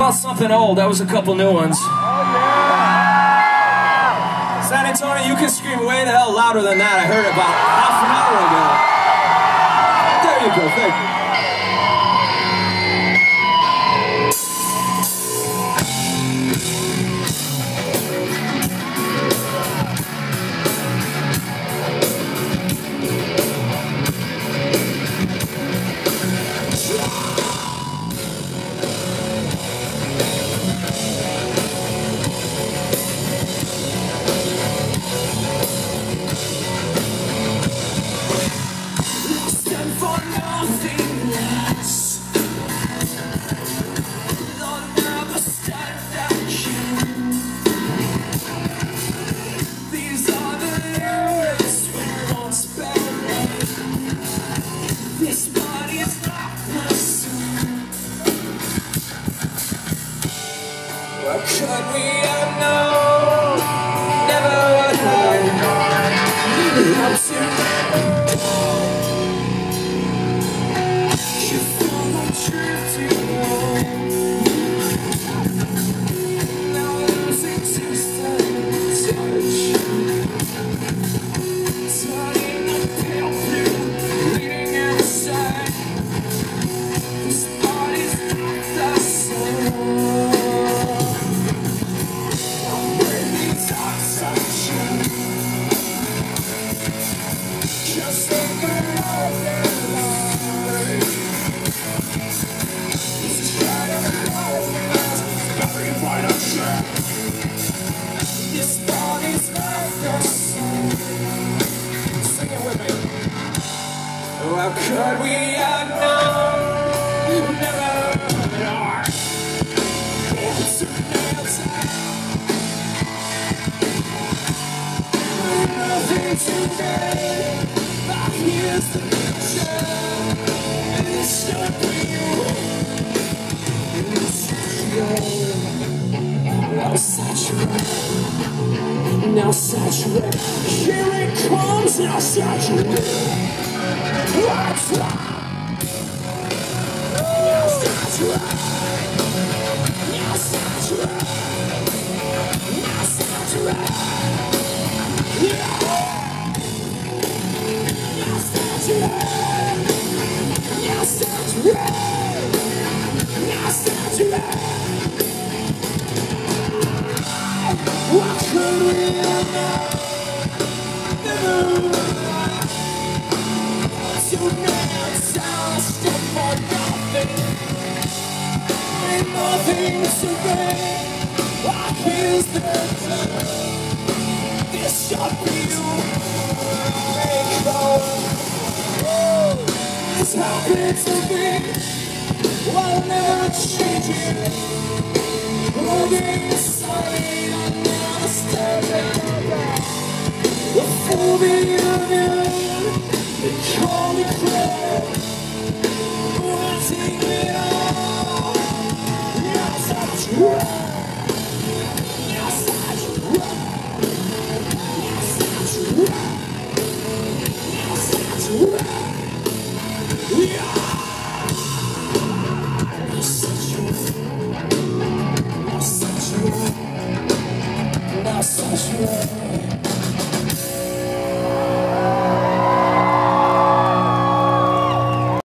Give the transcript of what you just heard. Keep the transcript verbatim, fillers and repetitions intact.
called Something Old. That was a couple new ones. San Antonio, you can scream way the hell louder than that. I heard it about half an hour ago. There you go, thank you. What could we have known? Never would have up to you follow truth to now losing taste and touch, turning the pale blue, bleeding inside. This body's not the same. Just think about it, life. It's trying to hold me out, every fight I share. This body's not the same. Sing it with me. How could we have known? Never are. It's nothing to gain. Here's the picture, and it should be you. Now saturate, now saturate. Here it comes, now saturate. What's up? Now saturate, now saturate, now saturate. Yeah. Now saturate, now saturate. What could we have done? So now it's all still for nothing. Ain't nothing to gain. I feel the time. This should be you. It's happened to me. I'll never change it. Holding inside, I'm not standing. The fool of you, they call me crazy.